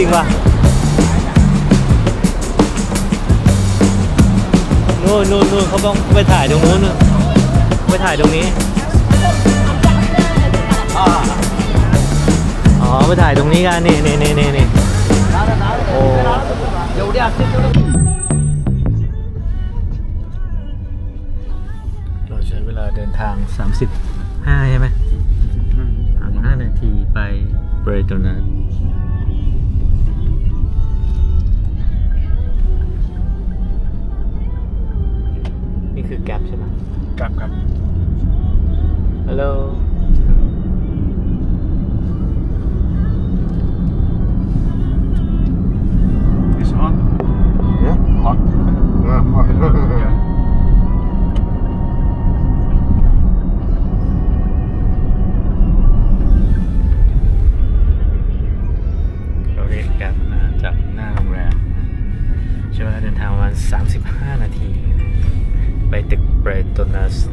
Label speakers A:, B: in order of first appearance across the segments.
A: ริงว่ะนู่นเขาต้องไปถ่ายตรงนู้นไปถ่ายตรงนี้อ๋อไปถ่ายตรงนี้กันนี่โอ้เราใช้เวลาเดินทาง35ใช่ไหม5 นาทีไปเบรโตนัสนี่คือแก๊ปใช่ไหม
B: แก๊ปครับ
A: ฮัลโหล
B: It's hot.
C: Yeah, hot. Yeah, hot.
B: Yeah.
A: เราเรียกแก๊ปมาจากหน้าโรงแรมใช้เวลาเดินทางประมาณ35 นาทีไปตึกเบรโตนัส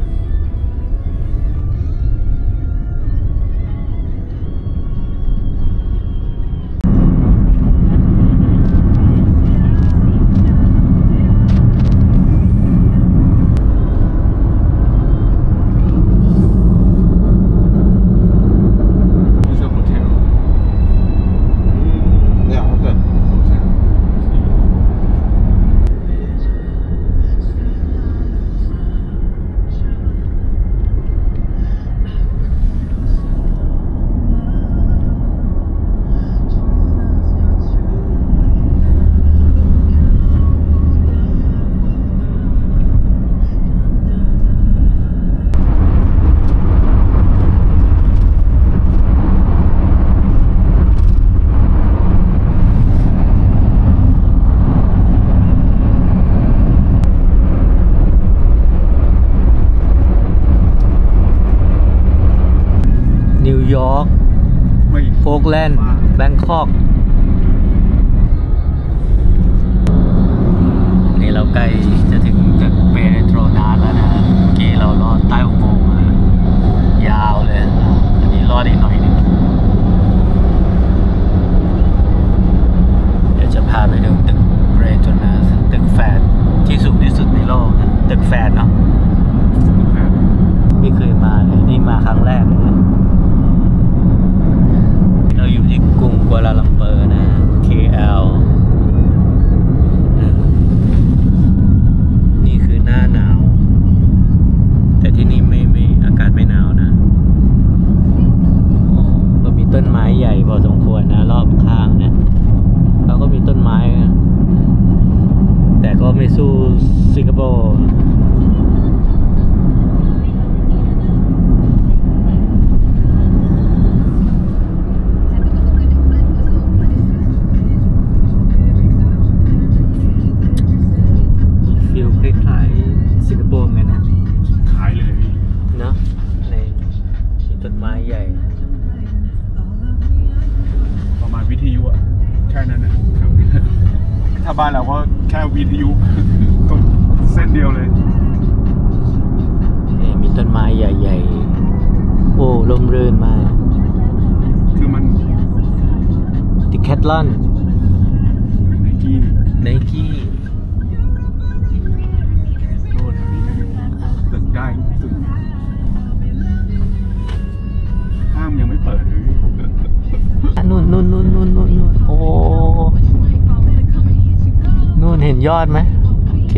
A: นิวยอร์กโฟกแลนด์แบงคอกนี่เราใกล้จะถึงตึกเบโตนัสแล้วนะเมื่อกี้เราลอดใต้อุโมงค์ยาวเลยอันนี้ลอดอีกหน่อยนึงเดี๋ยวจะพาไปดูตึกเบโตนัสตึกแฝดที่สูงที่สุดในโลกนะตึกแฝดเนาะไม่เคยมาเลยนี่มาครั้งแรกเลยนะเราอยู่ที่กรุงกัวลาลัมเปอร์นะ KL นี่คือหน้าหนาวแต่ที่นี่ไม่อากาศไม่หนาวนะก็มีต้นไม้ใหญ่พอสมควรนะรอบข้างเนี่ยเขาก็มีต้นไม้แต่ก็ไม่สู้สิงคโปร์สิงคโปร์เหมือนกันนะ
B: ขายเลยพี่
A: เนาะในต้นไม้ใหญ่
B: ประมาณวิทยุอะแค่นั้นนะถ้าบ้านเราก็แค่วิทยุต้นเส้นเดียวเลย
A: นี่มีต้นไม้ใหญ่ๆโอ้ร่มรื่นมาก
B: คือมัน
A: ดิแคทลอน
B: ไนกี้ตึกได้ตึกห้างยังไม่เปิดเลย
A: นู่นโอ้นู่นเห็นยอดไหมโอเค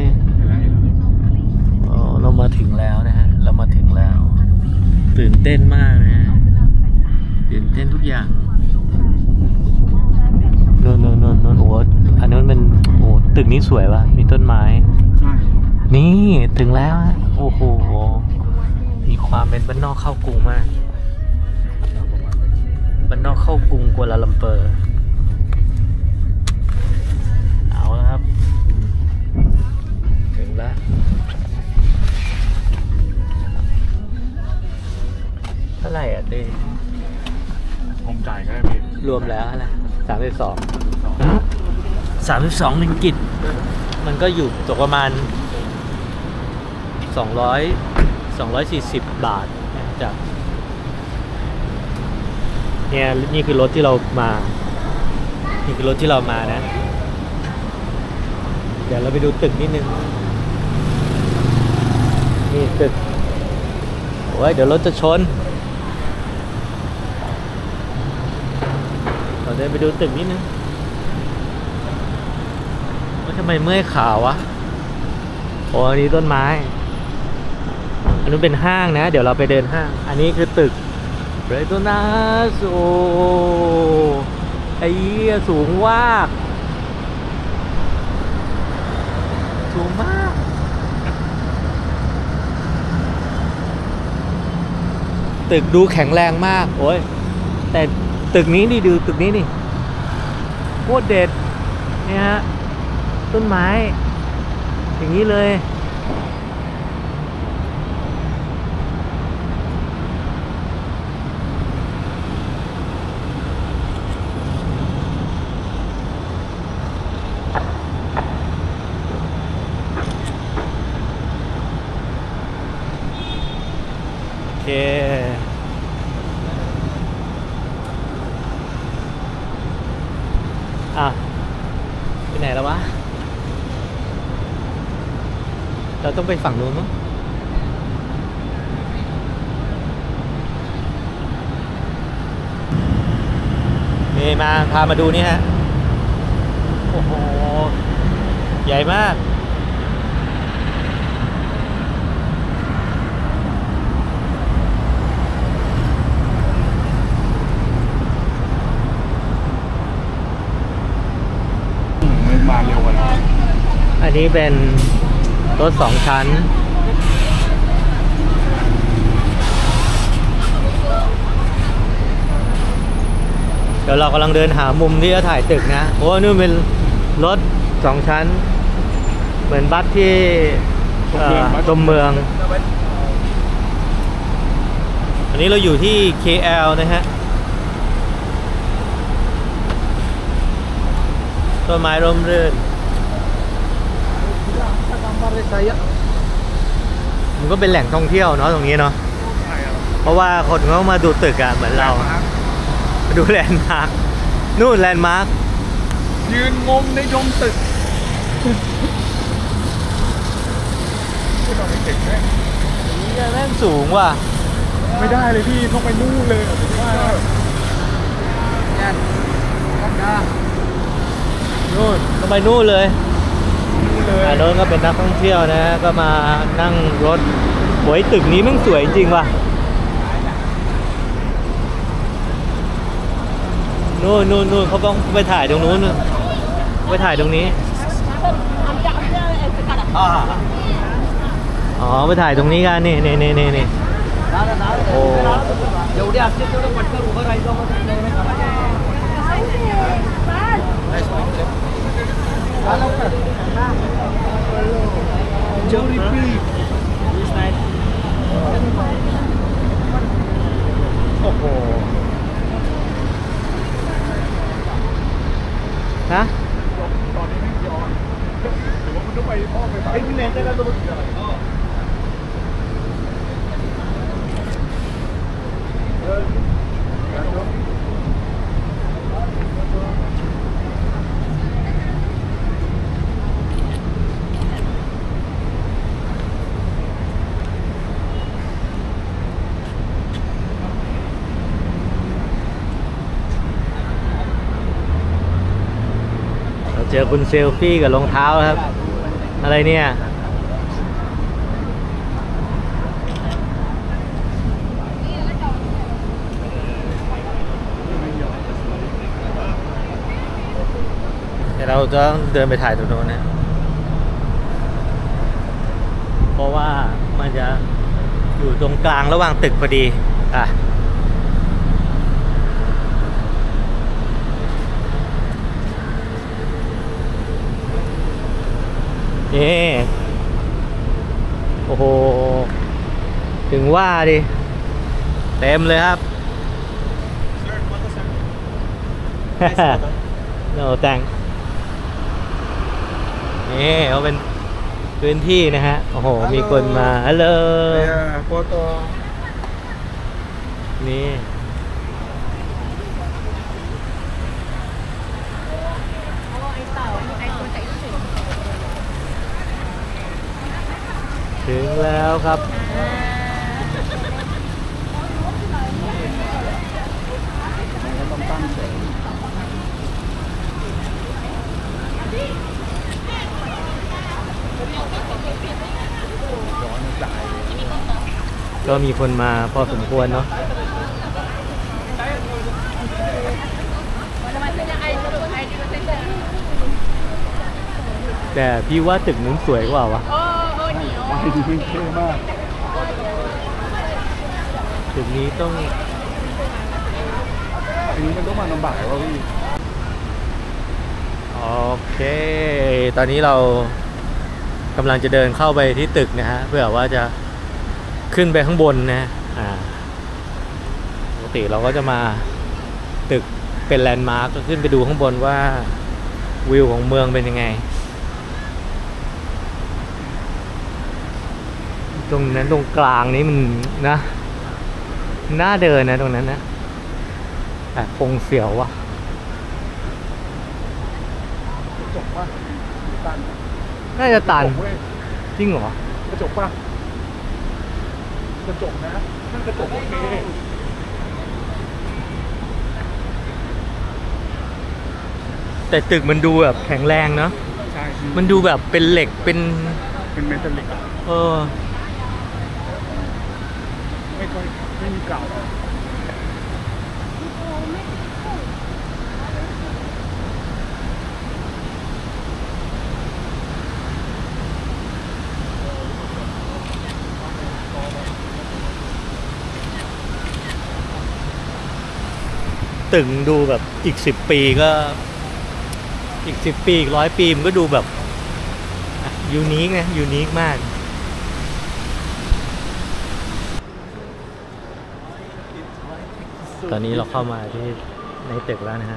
A: เรามาถึงแล้วนะฮะเรามาถึงแล้วตื่นเต้นมากนะฮะตื่นเต้นทุกอย่างนู่นโอ้อันนู้นมันโอ้ตึกนี้สวยว่ะมีต้นไม้
B: ใช่
A: นี่ถึงแล้วโอ้โหมีความเป็นบ้านนอกเข้ากรุงมากบ้านนอกเข้ากรุงกัวลาลัมเปอร์เอาแล้วครับถึงแล้วเท่าไหร่อ่ะตี
B: ผมจ่ายก็ได้พี่
A: รวมแล้วอะไร32ริงกิตมันก็อยู่ตกประมาณ240 บาทจากเนี่ยนี่คือรถที่เรามานี่คือรถที่เรามานะ เดี๋ยวเราไปดูตึกนิดนึงนี่ตึกโอ้ยเดี๋ยวรถจะชนเราเดินไปดูตึกนิดนึงว่าทำไมเมื่อยขาวะโอ้อันนี้ต้นไม้อันนู้นเป็นห้างนะเดี๋ยวเราไปเดินห้างอันนี้คือตึกเบรโตนัสโอไอ้เหี้ยสูงมากสูงมากตึกดูแข็งแรงมากโอ้ยแต่ตึกนี้นี่ดูตึกนี้นี่โคตรเด็ดเนี่ยฮะต้นไม้อย่างนี้เลยโอเคอ่ะไปไหนแล้ววะเราต้องไปฝั่งนู้นมั้งนี่มาพามาดูนี่ฮะโอ้โหใหญ่มาก
B: มาเร็วกว่าเรา
A: อันนี้เป็นรถ2 ชั้นเดี๋ยวเรากำลังเดินหามุมที่จะถ่ายตึกนะโอ้นู่นเป็นรถ2 ชั้นเหมือนบัสที่ชมเมืองอันนี้เราอยู่ที่ KL นะฮะต้นไม้ร่มรื่นมันก็เป็นแหล่งท่องเที่ยวเนาะตรงนี้เนาะเพราะว่าคนเขามาดูตึกอะเหมือนเรามาดูแลนด์มาร์คนู่นแลนด์มาร์ค
B: ยืนงมในดงตึกไม่ต้องไปเก่งแม่
A: นี่แม่งสูงว่ะ
B: ไม่ได้เลยพี่ต้องไปนู่นเลย
A: นู่นต้องไปนู่นเลยโน้นก็เป็นนักท่องเที่ยวนะก็มานั่งรถโอ้ยตึกนี้มันสวยจริงว่ะนู่นเขาต้องไปถ่ายตรงนู้นไปถ่ายตรงนี้อ๋อไปถ่ายตรงนี้กันนี่โอ้
B: Jolly Pea โอ้โห
A: ฮะ
B: ตอนนี้ไม่ย้อนหรือว่ามันต้องไปอ้อมไปไอ้พี่เล่นได้แล้วตัวมันอะไร
A: เจอคุณเซลฟี่กับรองเท้าครับอะไรเนี่ยเดี๋ยวเราจะเดินไปถ่ายตรงโน้นนะเพราะว่ามันจะอยู่ตรงกลางระหว่างตึกพอดีอ่ะนี่โอ้โหถึงว่าดิเต็มเลยครับ no thanks นี่เขาเป็นพื้นที่นะฮะโอ้โหมีคนมาฮัลโหล
B: โฟโต้
A: นี่ถึงแล้วครับก็มีคนมาพอสมควรเนาะแต่พี่ว่าตึกนู้นสวยกว่าวะ
B: ไม่ดีไม่เท่มาก
A: ตึกนี้ต้อง
B: อันนี้มันต้องมาลำบากแล้วพี่
A: โอเค ตอนนี้เรากำลังจะเดินเข้าไปที่ตึกนะฮะเพื่อว่าจะขึ้นไปข้างบนนะปกติเราก็จะมาตึกเป็นแลนด์มาร์คก็ขึ้นไปดูข้างบนว่าวิวของเมืองเป็นยังไงตรงนั้นตรงกลางนี้มันนะน่าเดินนะตรงนั้นนะแต่คงเสียวว่ะ
B: จบป่ะตัน
A: น่าจะตัน
B: เว้ย
A: จริงเหรอ
B: กระจกป่ะกระจกนะนั่นกระจกโอเค
A: แต่ตึกมันดูแบบแข็งแรงเนาะ
B: ใช่
A: มันดูแบบเป็นเหล็กเป็น
B: เป็นเมทัลลิกอะ
A: เออ
B: ไม่มีเก่า
A: ตึกดูแบบอีก10 ปีก็อีก10 ปีอีก100 ปีมันก็ดูแบบยูนิคนะยูนิคมากตอนนี้เราเข้ามาที่ในตึกแล้วนะฮะ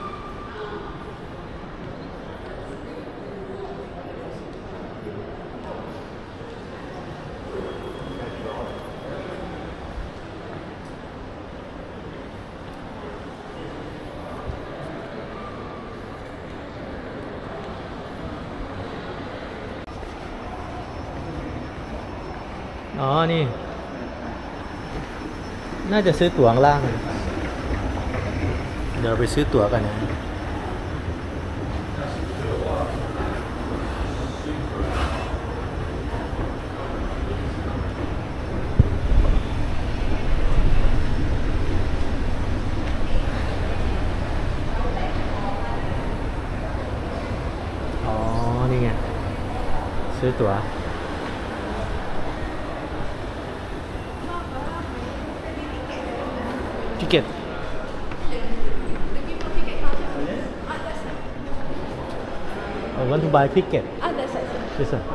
A: อ๋อนี่น่าจะซื้อตั๋วข้างล่างเดี๋ยวไปซื้อตั๋วกันนะอ๋อนี่ไงซื้อตั๋วticket. I want to buy ticket.
D: That's it.
A: This one.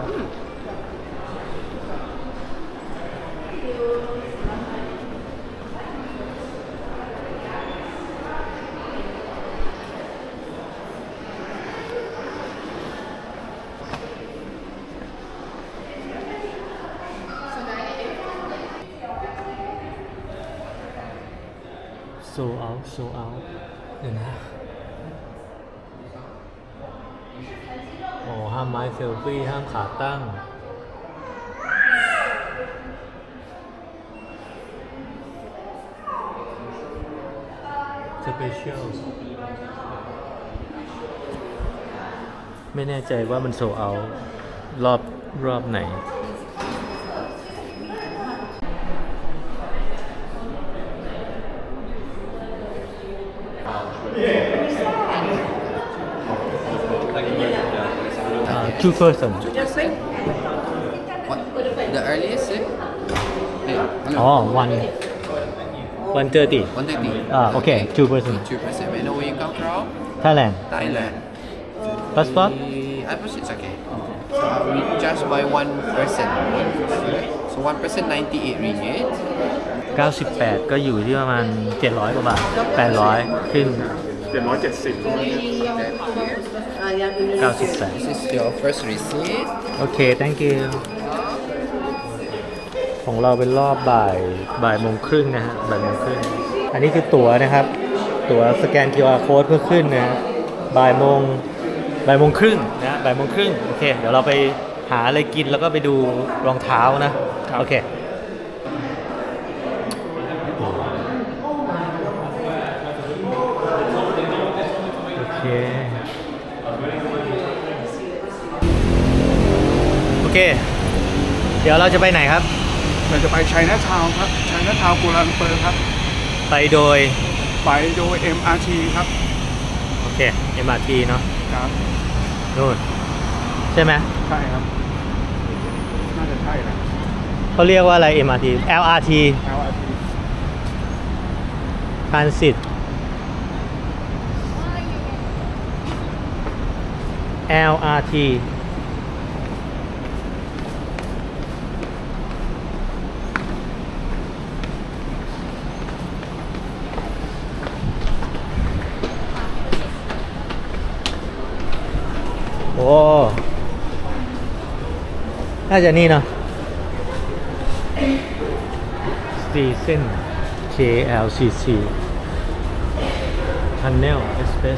A: Sold out เดี๋ยวนะโอ้ห้ามไม้เซลฟี่ห้ามขาตั้งสเปเชียลไม่แน่ใจว่ามันโซลเอาท์รอบไหน2 person.
E: What? The earliest, eh? Hey, hello.
A: Oh, 1:30.
E: 1:30.
A: Okay, 2 person.
E: 2%. May I know where you come from?
A: Thailand.
E: Thailand.
A: Passport?
E: I suppose it's okay. So we just buy one person. So 1 person 98 ringgit.
A: 98 ก็อยู่ที่ประมาณ700 กว่าบาท 800 ขึ้น
B: 770
A: 98
E: This is your first receipt.
A: โอเค thank you ของเราเป็นรอบบ่ายโมงครึ่งนะฮะบ่ายโมงครึ่งอันนี้คือตั๋วนะครับ ตั๋วสแกน QR code เพื่อขึ้นนะบ่ายโมงครึ่งนะบ่ายโมงครึ่งโอเค เดี๋ยวเราไปหาอะไรกินแล้วก็ไปดูรองเท้านะ โอเค โอเค โอเค เดี๋ยวเราจะไปไหนครับ
B: เราจะไปไชน่าทาวน์ครับไชน่าทาวน์กัวลาลัมเปอร์ครับ
A: ไปโดย
B: ไปโดย MRT ครับ
A: โอเค MRT เนาะ
B: ครับ
A: นู่น ใช่ไหม
B: ใช่ครับ น่าจะใช่นะ
A: เขาเรียกว่าอะไร MRT LRT
B: LRT
A: Transit LRT โอ้ น่าจะนี่เนาะ Station KLCC Tunnel Express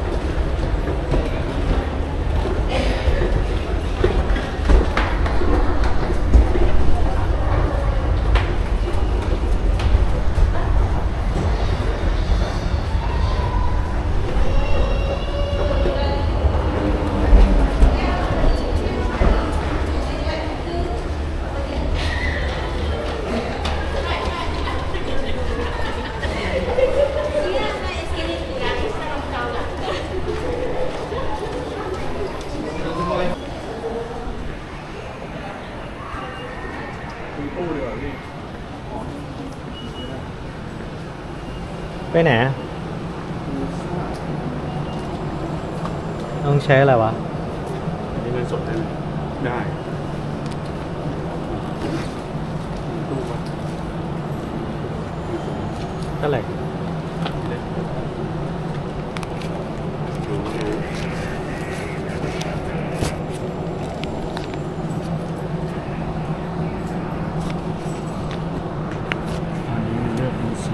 B: คุยตู้ดีกว่าพี่
A: ไปไหน ต้องใช้อะไรวะ
B: อันนี้เงินสดได้ไหมได้ตู้วะ
A: เท่าไหร่
B: อันนี้มันเลือกเป็นสี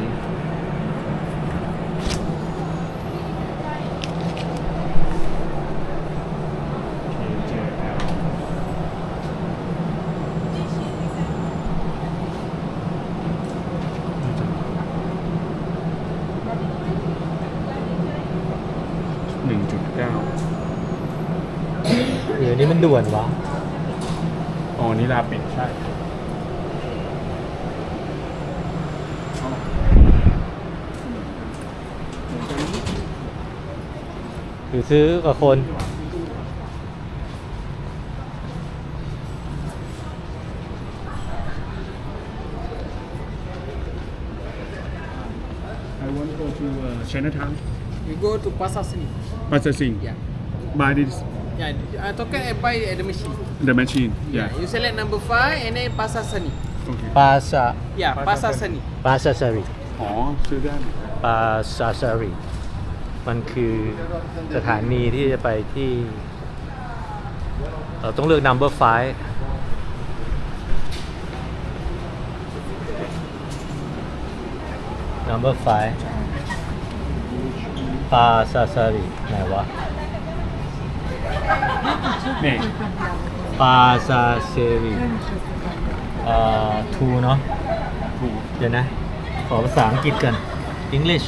B: 1.9
A: เดี๋ยวนี้มันด่วนวะ
B: อ๋อ นี่ลาปิดใช่
A: หรือซื้อกับคน
B: I want to go to Chinatown
D: You go to Pasar Seni.
B: processing
D: Yeah.
B: buy this
D: Yeah, token and buy at the machine.
B: the machine yeah
D: You select number 5 and then Pasar Seni.
B: okay
A: ปาซา
D: Yeah, Pasar Seni.
A: ปาซาซารี
B: อ๋อ ซื้อได้ไหม
A: ปาซาซารี มันคือสถานีที่จะไปที่ เราต้องเลือก number 5 number 5 ปาซาซารีไหนวะ
B: นี่
A: ปาซาเซรีทูเนาะ
B: ถูก
A: เดี๋ยวนะ ขอภาษาอังกฤษกัน English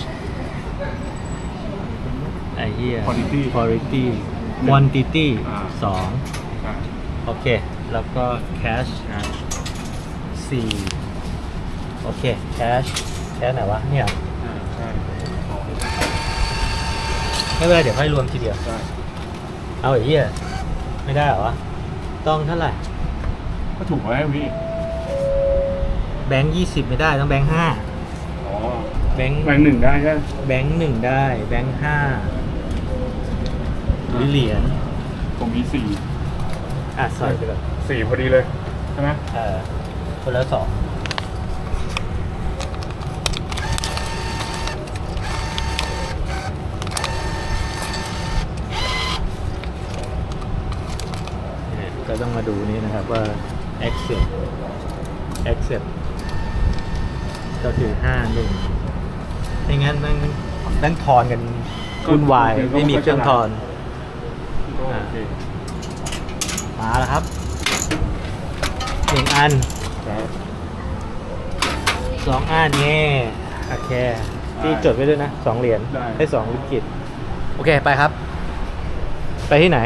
A: ไอ้เหี้ย
B: quality
A: quality quantity
B: อ่า
A: 2
B: อ่า
A: โอเค แล้วก็ cash
B: อ่า
A: 4 โอเค cash ไหนวะ เนี่ย
B: ใช่
A: ไม่เป็นไรเดี๋ยวให้รวมทีเดียว
B: ใช่
A: เอาไอ้เหี้ย ไม่ได้เหรอวะ ต้องเท่าไหร่
B: ก็ถูกแล้วพี่
A: แบงค์20 ไม่ได้ ต้องแบงค์5
B: อ๋อ
A: แบงค์
B: แบงค์หนึ่งได้ใช่ไหม
A: แบงค์1ได้ แบงค์5หรือเหรียญ
B: ผมมี4
A: ใส่ไปก่อน
B: 4พอดีเลยใช่ไหม
A: คนละ2ก็ต้องมาดูนี่นะครับว่า accept ก็คือ51ไม่งั้นนั่งทอนกันวุ่นวายไม่มีเครื่องทอน
B: ก็โอเค
A: ไปมาแล้วครับ1 อัน 2 อันนี่โอเคที่จดไว้ด้วยนะ2 เหรียญให้2 วิกฤตโอเคไปครับ ไปที่ไหน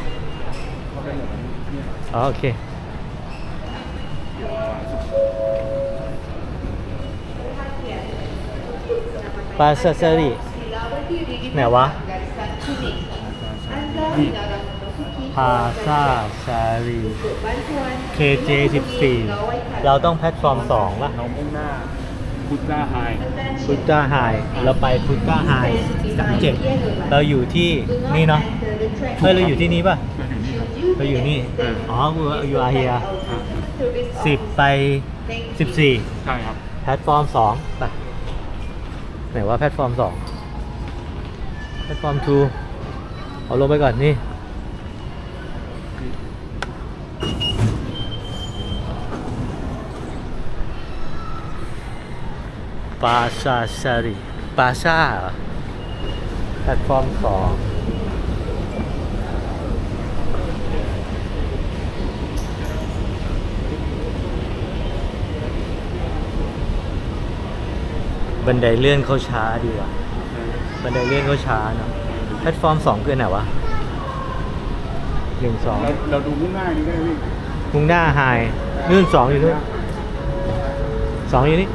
A: อ๋อโอเคปาซาซาริไหนวะพาซาซารี KJ 14เราต้องแพลตฟอร์ม2ป่ะ
B: เรามุ่งหน้าพุทธาไฮ
A: พุทธาไฮเราไปพุทธาไฮ37เราอยู่ที่นี่เนาะเฮ้ยเราอยู่ที่นี้ป่ะเราอยู่นี่อ๋ออยู่อาเฮีย10 ไป 14
B: ใช่ครับ
A: แพลตฟอร์ม2ไปไหนว่าแพลตฟอร์ม2แพลตฟอร์ม2เอาลงไปก่อนนี่ปาซาซาริปาซาแพลตฟอร์ม2บันไดเลื่อนเขาช้าดีว่ะบันไดเลื่อนเขาช้าเนาะแพลตฟอร์ม2คือไหนวะ1 2
B: เราดูมุ่งหน้านี่ได้ไหม
A: มุ่งหน้าไฮนู่น2อยู่นู่น2อยู่นี่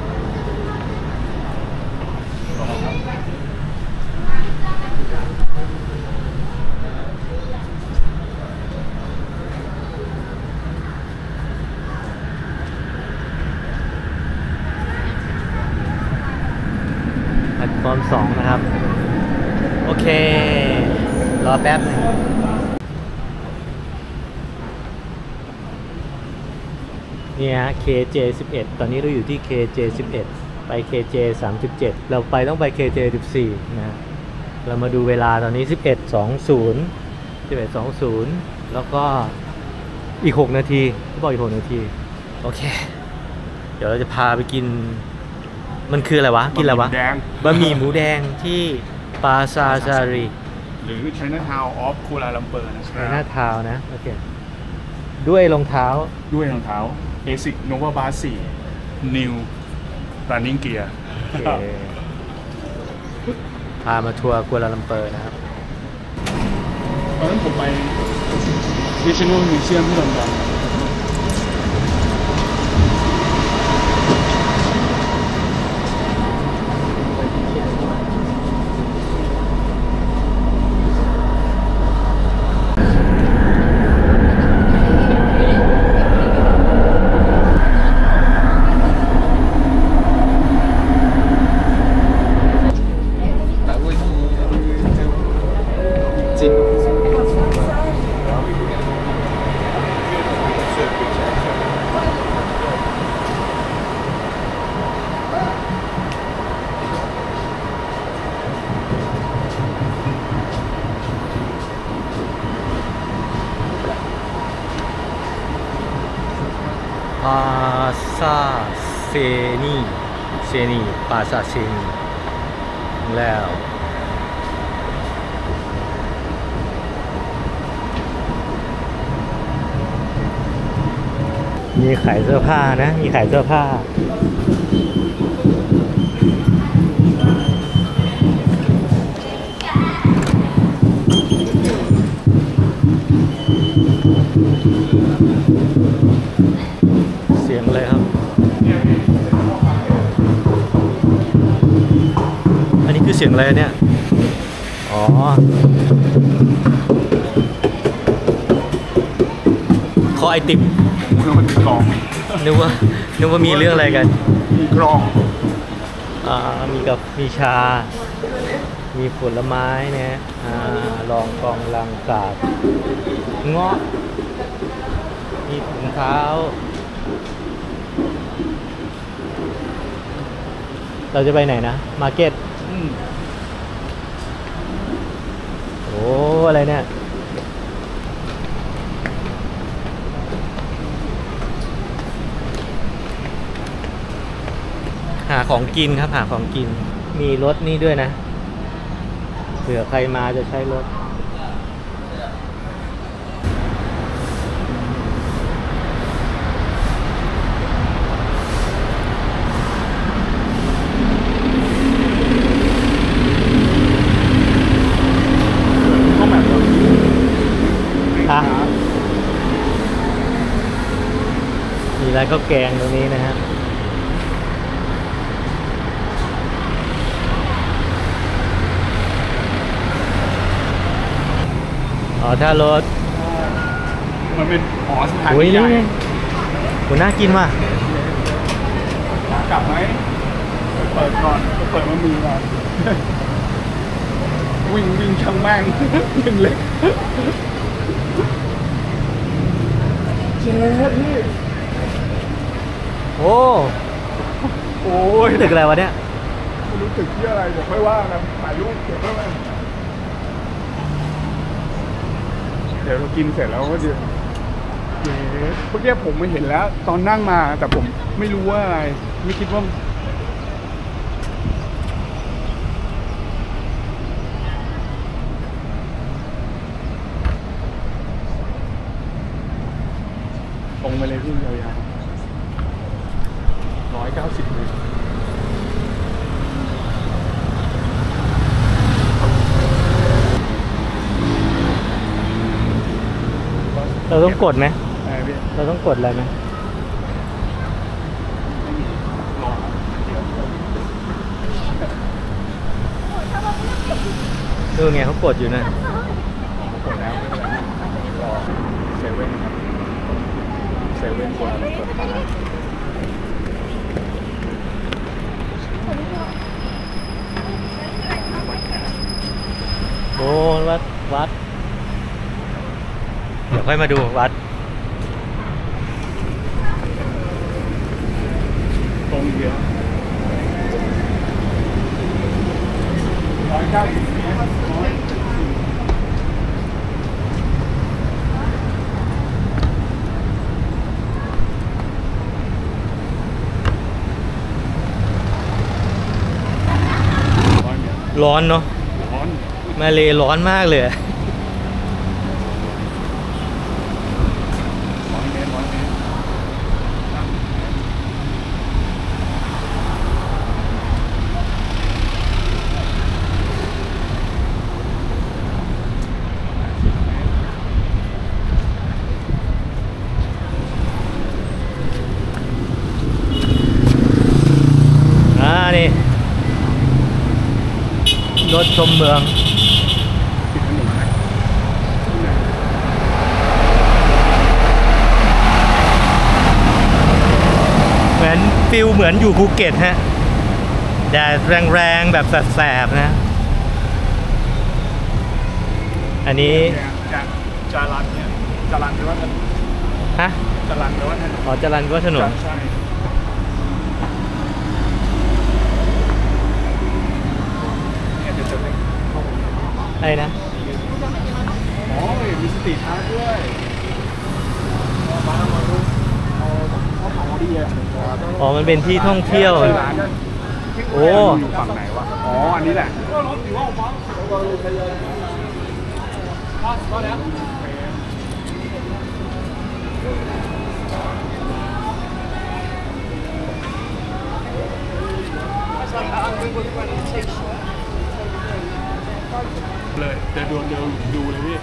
A: แพลตฟอร์ม2นะครับโอเครอแป๊บนึงนี่ฮะ KJ 11ตอนนี้เราอยู่ที่ KJ 11ไป KJ 37เราต้องไป KJ 14นะเรามาดูเวลาตอนนี้11:20แล้วก็อีก6 นาทีที่บอกอีก6 นาทีโอเคเดี๋ยวเราจะพาไปกินมันคืออะไรวะกินอะไรวะบะหมี่หมูแดงที่ปาซาซารี
B: หรือ Chinatown of Kuala Lumpur นะ
A: Chinatown นะโอเคด้วยรองเท้า
B: ASIC Nova Bar 4 New Running Gear
A: โอเคพามาทัวร์กัวลาลัมเปอร์นะครับ
B: ตอนนั้นผมไป National Museum ที่ลอนดอน
A: ปาซาเซนีปาซาเซนีแล้วมีขายเสื้อผ้านะมีขายเสื้อผ้าเสียงอะไรครับอันนี้คือเสียงอะไรเนี่ยอ๋อคอไอติม
B: นึกว่าติดกลอง
A: นึกว่ามีเรื่องอะไรกัน
B: มีกลอง
A: มีชา มีผลไม้นะรองกองลังกาดเงาะมีถุงเท้าเราจะไปไหนนะมาร์เก็ตโอ้อะไรเนี่ยหาของกินครับหาของกินมีรถนี่ด้วยนะเผื่อใครมาจะใช้รถร้านข้าวแกงตรงนี้นะฮะอ๋อท่ารถ
B: มันเป็นสถาน
A: โอ้ย
B: ที่ให
A: นี่
B: ญ่
A: ไงโหน่ากินว่ะ
B: กลับไหมเปิดก่อนเปิดมันมีก่อนวิ่งช่างแม่งวิ่งเล็กเจ๊พี่
A: โอ้
B: โอ้ย
A: ตึกอะไรวะเนี่ย
B: ไม่รู้ตึกที่อะไรเดี๋ยวค่อยว่ากันถ่ายรูปเก็บไว้เดี๋ยวเรากินเสร็จแล้วก็เดี๋ยวเมื่อกี้ผมไม่เห็นแล้วตอนนั่งมาแต่ผมไม่รู้ว่าอะไรไม่คิดว่าตรงไปเลยพี่ยาวๆ190เลย
A: เราต้องกดไหม
B: พี่
A: เราต้องกดอะไรไหมดูไงเขากดอยู่นะ
B: กดแล้วรอเซเว่นครับเซเว่นกดมา
A: โอ้วัด เดี๋ยวค่อยมาดูวัด
B: ตรงเดียว190
A: ร้อนเนาะ
B: ร้อน
A: มาเลร้อนมากเลย
B: 100 เมตร
A: นี่รถชมเมือง
B: ปิดถนนไหม
A: เหมือนฟิลเหมือนอยู่ภูเก็ตฮะแดดแรงๆแบบแสบๆนะ อันนี้
B: จารันเนี่ยจารันหรือว่าถนน
A: ฮะ
B: จารันหรือว่าถนน
A: อ๋อจรัญวัฒนน
B: ใช่เนี่ยจะเป็น
A: อะไรนะ
B: อ๋อมีสตรีทอาร์ตด้วยมาดูเขาขายดีอ่ะ
A: อ๋อมันเป็นที่ท่องเที่ยว
B: ร้าน
A: โอ้
B: อยู่ฝั่งไหนวะอ๋ออันนี้แหละเลยเดี๋ยวดูเลยพี่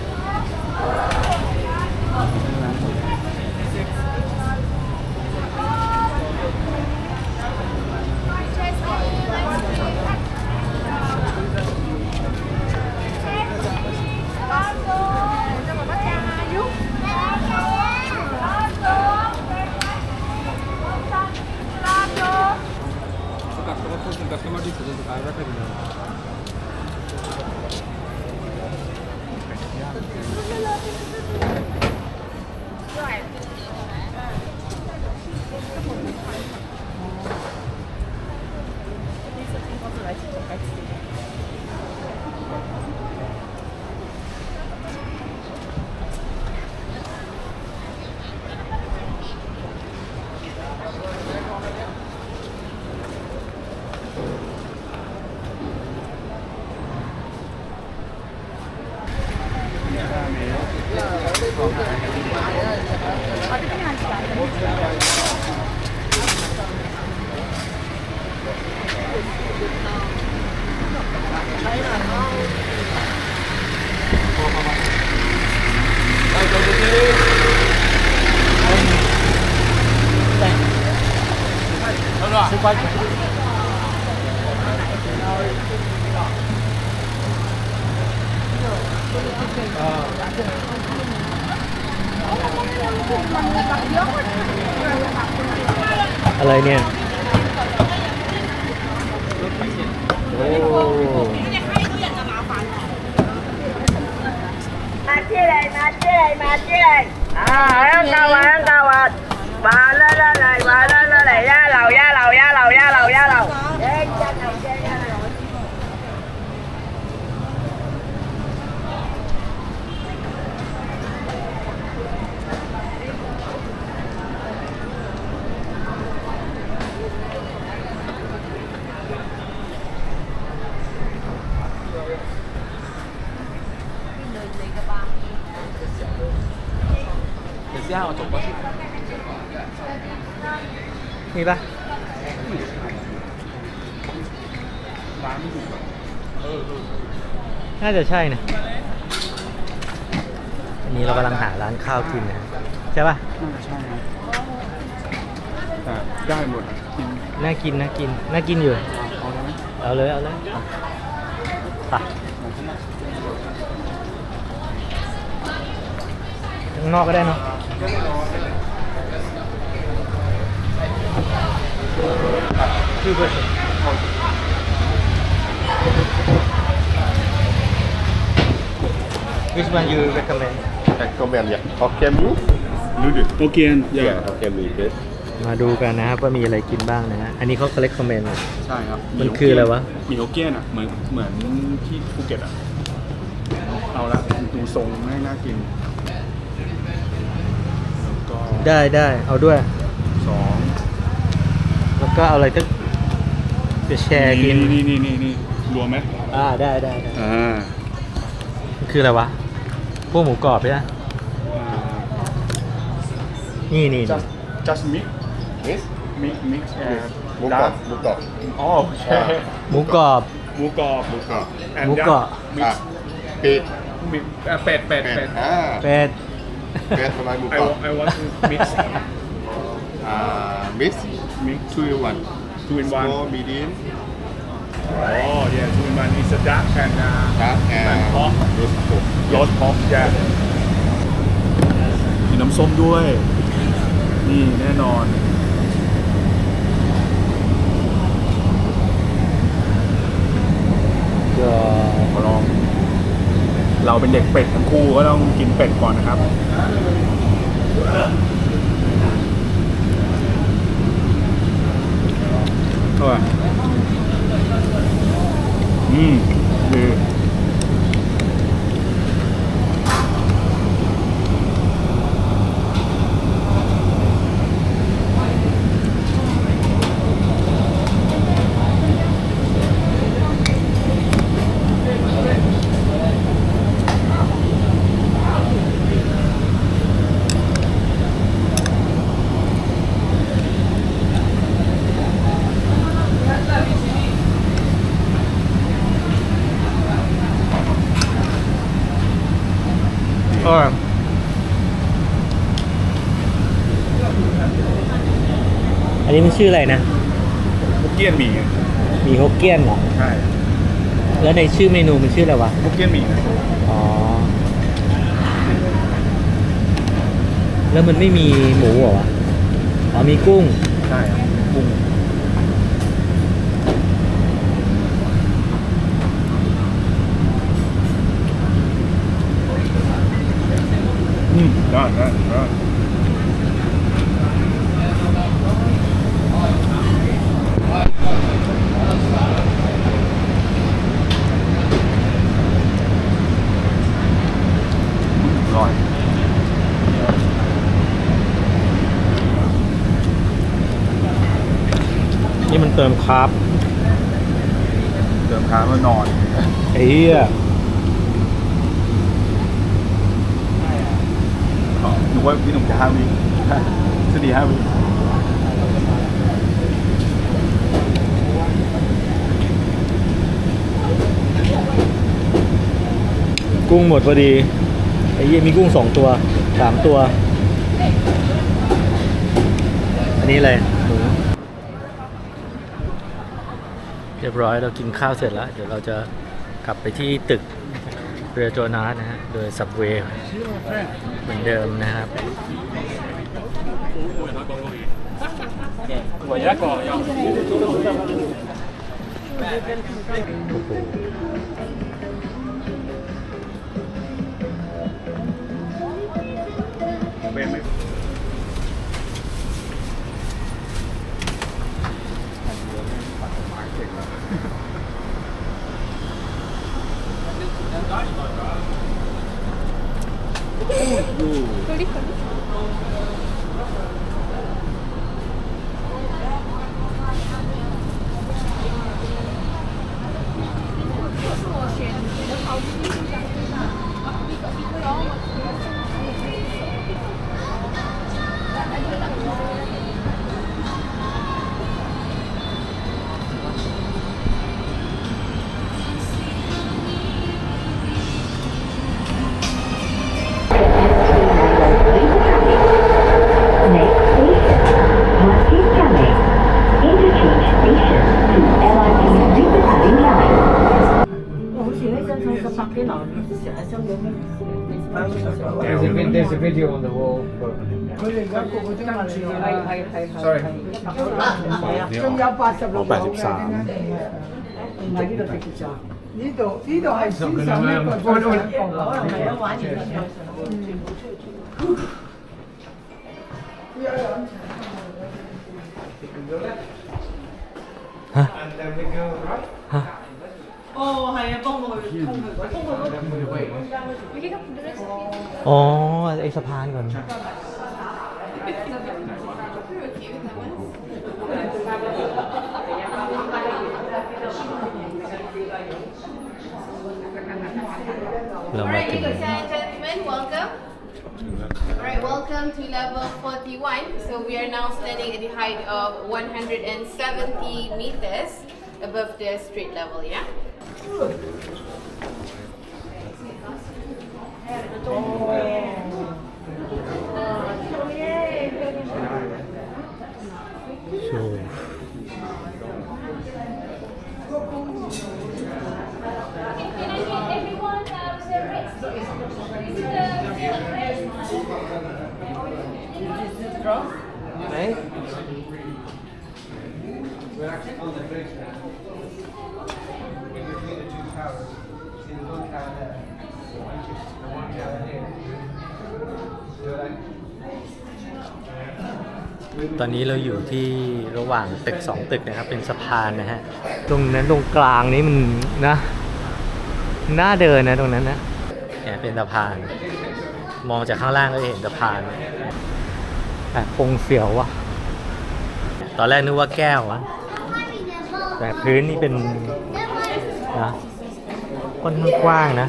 A: อะไรเนี่ยโอ้
F: Ang kawan. Bahala na lại, bahala na lại. Ya lầu, ya lầu, ya lầu, ya lầu, ya lầu.
A: มีปะน่าจะใช่นะอันนี้เรากำลังหาร้านข้าวกินนะใช่ปะ
B: น่าจะใช่นะแต่ได้หมดอะกิน
A: น่ากินน่ากินน่ากินอยู่
B: เอาได้ไหม
A: เอาเลยเอาเลยไปข้างนอกก็ได้เนาะชื่อเพื่อน Which one you recommend?
C: Recommend ya. Hokkien mee.
B: ดูดิโอเกียน
C: Yeah, Hokkien mee this.
A: มาดูกันนะครับว่ามีอะไรกินบ้างนะฮะอันนี้เขาเล็กคอมเมนต์
B: ใช่ครับ
A: มันคืออะไรวะ
B: หมี่โอเกียนอ่ะเหมือนที่ภูเก็ตอ่ะเอาละดูทรงไม่น่ากินแล้วก็
A: ได้เอาด้วย
B: สอง
A: แล้วก็เอาอะไรก็จะแชร์กิน
B: นี่รวมไหม
A: ได้
B: อ่า
A: มันคืออะไรวะพวกหมูกรอบใช่ไหมนี่
B: just mix
C: This.
B: mix and
C: Mukok. Mukok.
B: อ๋อโอเค
A: หมูกรอบ
B: หมูกรอบ
C: Mukok.
B: and
A: หมูกรอบ
C: Ah. Pit.
B: mix เป็ด
C: Pit. Ah.
A: เป็ด
C: Pit sama
B: I
C: mukok.
B: want to mix
C: Mix.
B: mix
C: Two in one.
B: two in one
C: Small, medium,
B: oh yeah two in one is a dark and
C: dark and
B: pork
C: roast pork.
B: roast pork yeah มีน้ำส้มด้วย นี่แน่นอน ขอลอง เราเป็นเด็กเป็ดทั้งคู่ก็ต้องกินเป็ดก่อนนะครับเท่าไหร่ดี
A: อันนี้มันชื่ออะไรนะ
B: ฮกเกี้ยนหมี่
A: หมี่ฮกเกี้ยนเหรอ
B: ใช่
A: แล้วในชื่อเมนูมันชื่ออะไรวะ
B: ฮกเกี้ยนหมี่นะ
A: อ๋อแล้วมันไม่มีหมูเหรอวะอ๋อมีกุ้ง
B: ใช่ครับกุ้งได้อร่อย
A: นี่มันเติมคาร์บ
B: เดิมค้างแล้วนอน
A: ไอ้เหี้ย
B: หนูว่าพี่หนุ่มจะ5 วิจะดี5 วิ
A: กุ้งหมดพอดีไอ้เหี้ยมีกุ้ง2 ตัว3 ตัว อันนี้อะไรหมูเรียบร้อยเรากินข้าวเสร็จแล้วเดี๋ยวเราจะกลับไปที่ตึกเรือโจนาสนะฮะโดยซับเวย์เหมือนเดิมนะครับโอ้โห
G: There's a video on the wall. Sorry.
H: 呢度係先上一個再上一個係啊，玩完哦，係啊，幫我去通佢嗰通佢嗰
A: อ๋อไอ้สะพานก่อนเรามาถึง
I: Ladies and gentlemen, welcome. Alright, welcome to level 41. So we are now standing at the height of 170 meters above the street level, yeah?
A: Sure. Right? We're actually on the bridge now. In between the two towers. See the one tower there. The one tower here. ตอนนี้เราอยู่ที่ระหว่างตึก2ตึกนะครับเป็นสะพานนะฮะตรงนั้นตรงกลางนี้มันนะน่าเดินนะตรงนั้นนะเนี่ยเป็นสะพานมองจากข้างล่างก็จะเห็นสะพานแต่คงเสียวว่ะตอนแรกนึกว่าแก้ววะแต่พื้นนี่เป็นนะค่อนข้างกว้างนะ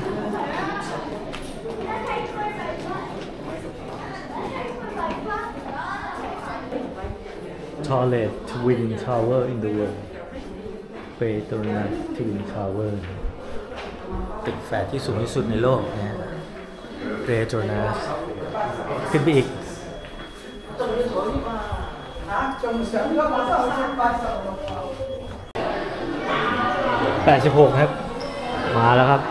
A: Tallest twin tower in the world Petronas Twin Tower ตึกแฝดที่สูงที่สุดในโลกนะ Petronas ขึ้นไปอีก86ครับมาแล้วครับ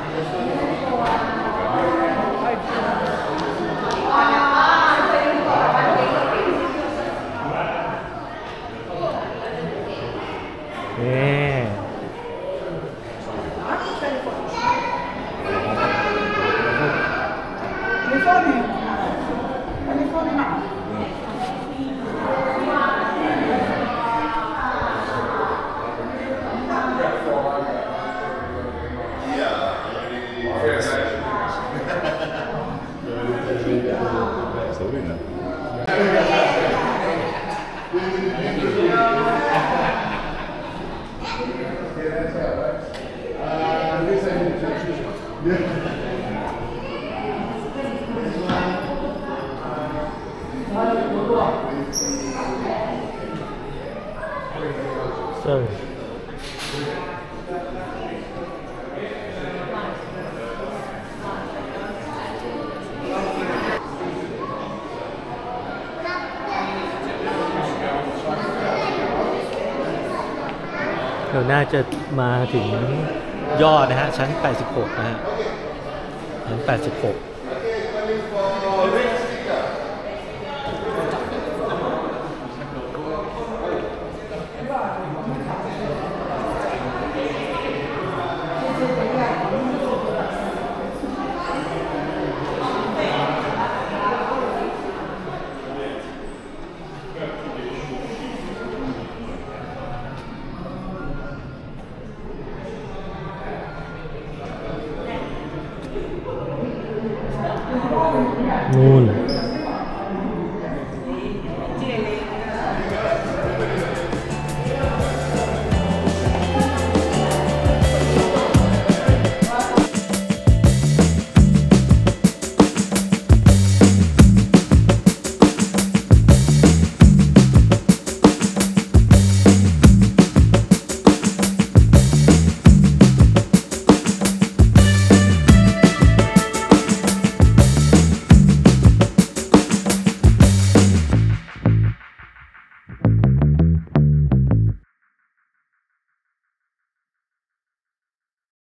A: Sorry. เราน่าจะมาถึงยอดนะฮะชั้น 86 นะฮะชั้น 86นู่น